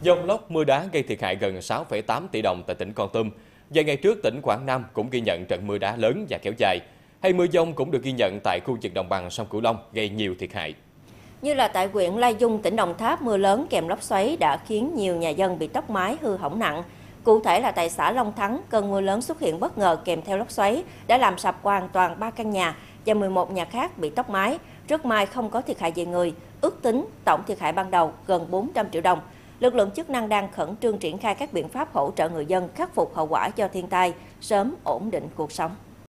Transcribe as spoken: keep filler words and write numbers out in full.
Dông lốc mưa đá gây thiệt hại gần sáu phẩy tám tỷ đồng tại tỉnh Kon Tum. Vài ngày trước, tỉnh Quảng Nam cũng ghi nhận trận mưa đá lớn và kéo dài. Hay mưa dông cũng được ghi nhận tại khu vực đồng bằng sông Cửu Long gây nhiều thiệt hại. Như là tại huyện Lai Vung, tỉnh Đồng Tháp, mưa lớn kèm lốc xoáy đã khiến nhiều nhà dân bị tốc mái hư hỏng nặng. Cụ thể là tại xã Long Thắng, cơn mưa lớn xuất hiện bất ngờ kèm theo lốc xoáy đã làm sập hoàn toàn ba căn nhà và mười một nhà khác bị tốc mái. Rất may không có thiệt hại về người, ước tính tổng thiệt hại ban đầu gần bốn trăm triệu đồng. Lực lượng chức năng đang khẩn trương triển khai các biện pháp hỗ trợ người dân khắc phục hậu quả do thiên tai, sớm ổn định cuộc sống.